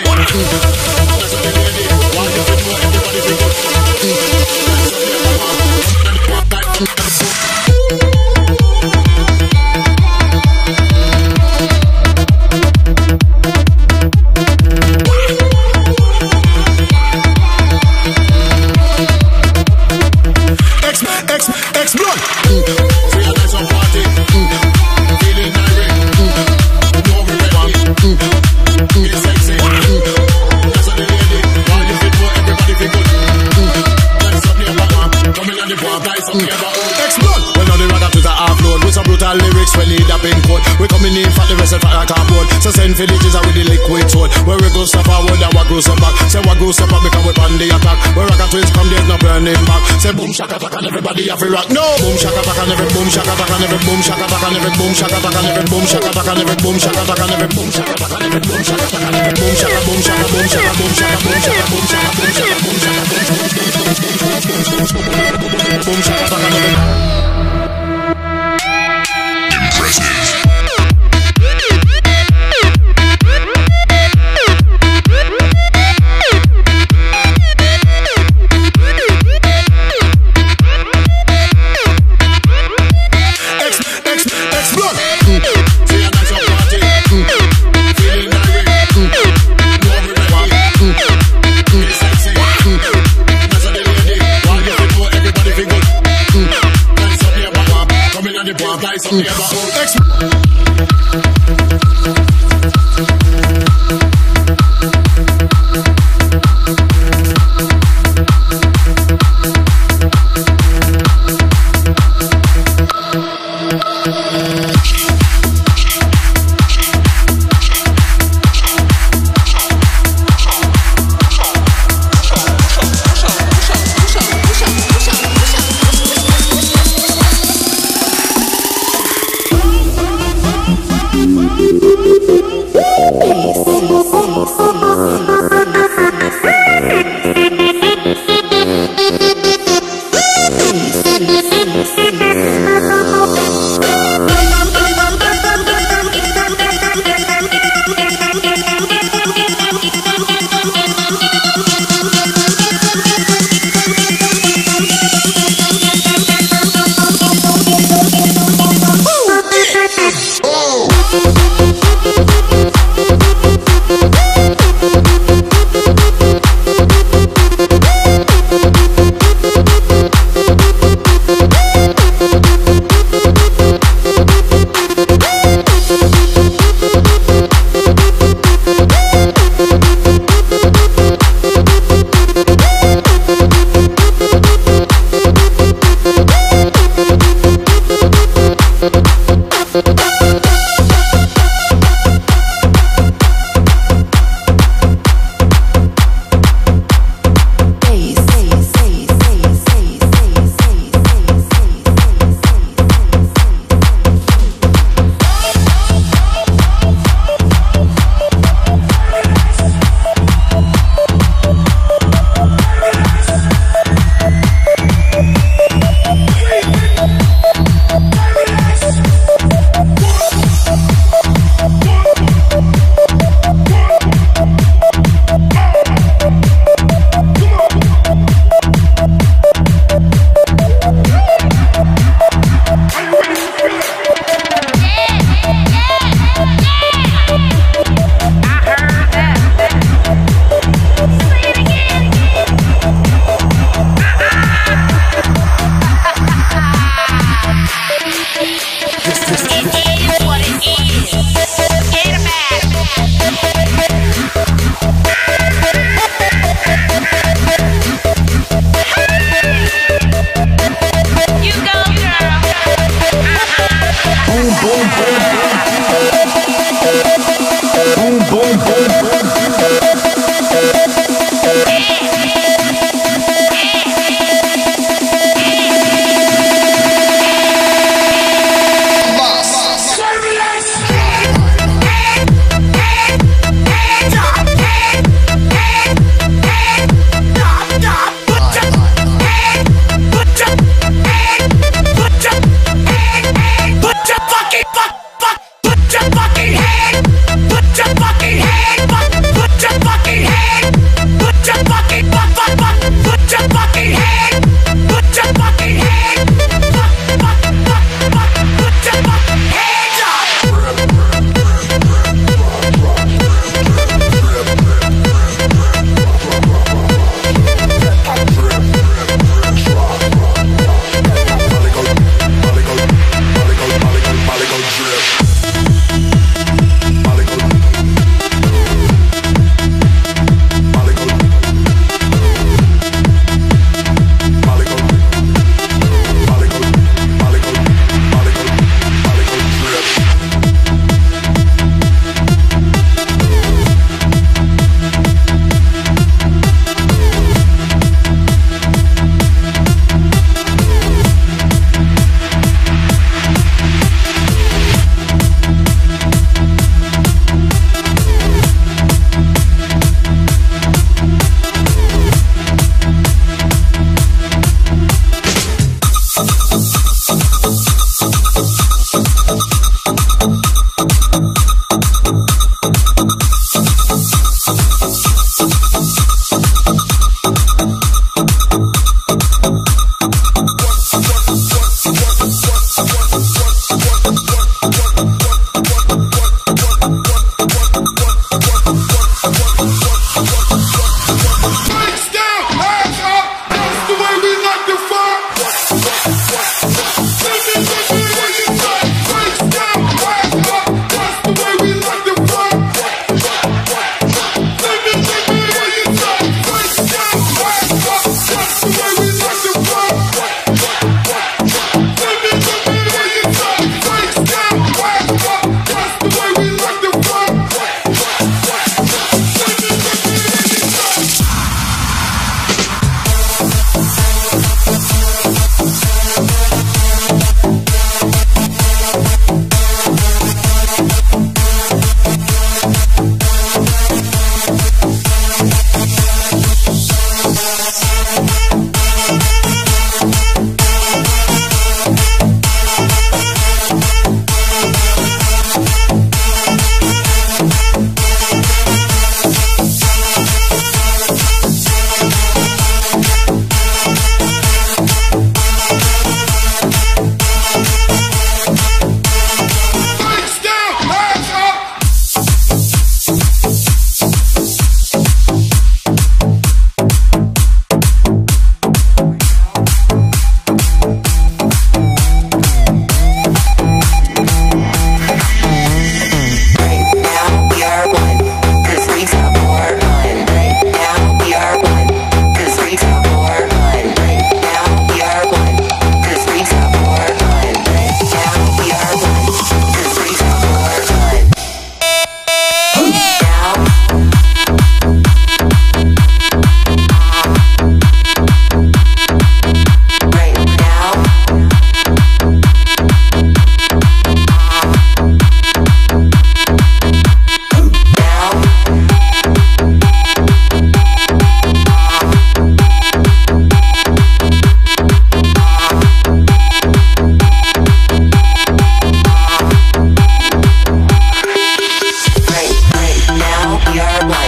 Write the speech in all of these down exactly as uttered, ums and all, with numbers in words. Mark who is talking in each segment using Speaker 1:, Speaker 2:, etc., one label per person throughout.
Speaker 1: So send villages out with the liquid sword. Where we go stop forward and what goes up back. Say what goes up back because we on the attack. Where rock and twins come there's no burning back. Say boom shaka back and everybody have to rock. No boom shaka back and every boom shaka back and every boom shaka back and every boom shaka back and every boom shaka back and every boom shaka back and every boom shaka back and every boom shaka back and every boom shaka boom shaka boom shaka boom shaka boom shaka boom shaka boom shaka boom shaka boom shaka back and every impressive.
Speaker 2: Mm.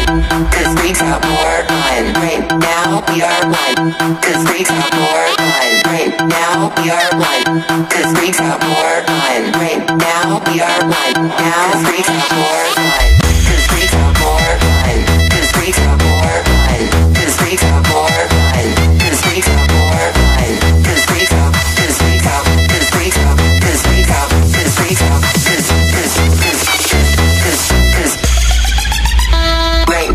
Speaker 2: cause freaks have more fun. Right now we are one, cause freaks have more fun. Right now we are one, cause freaks have more fun. Right now we are one, now cause freaks have more fun. Cause freaks have more fun. Cause freaks have more fun. Cause freaks have more fun. Cause freaks have more fun. Cause freaks have, cause freaks have, cause freaks have, cause freaks have, cause freaks have, cause, cause, cause, cause, cause, right.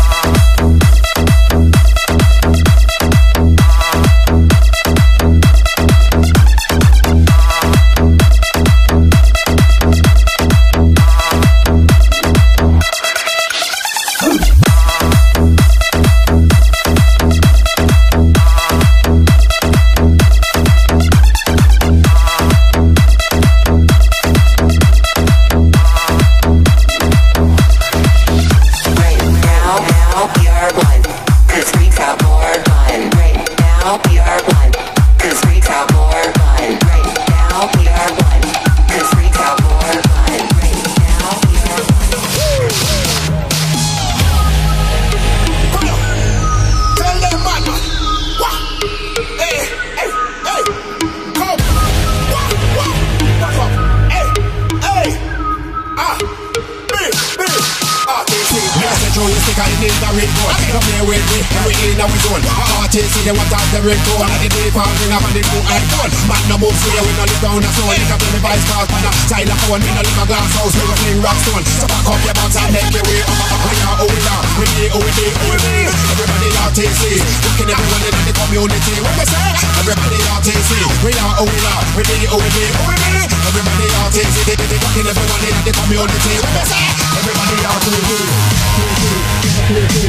Speaker 1: They want out the ringtone and the deep and ring up and the cool iPhone. Man no move so we no live down a zone. You can play me vice cars on a xylophone. We no live a glass house, we no fling rock stone. So back up your box and make your way up. We are who we are, we be who we be, who we be. Everybody R T C, looking everyone in the community. What we say? Everybody R T C, we are who we are, we be who we be, who we be. Everybody R T C, looking everyone in the community. What we say? Everybody R T C. Everybody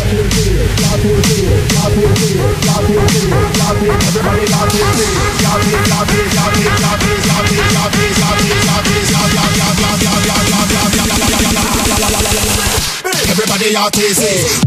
Speaker 1: R T C.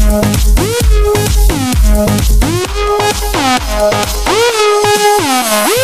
Speaker 2: Ooh.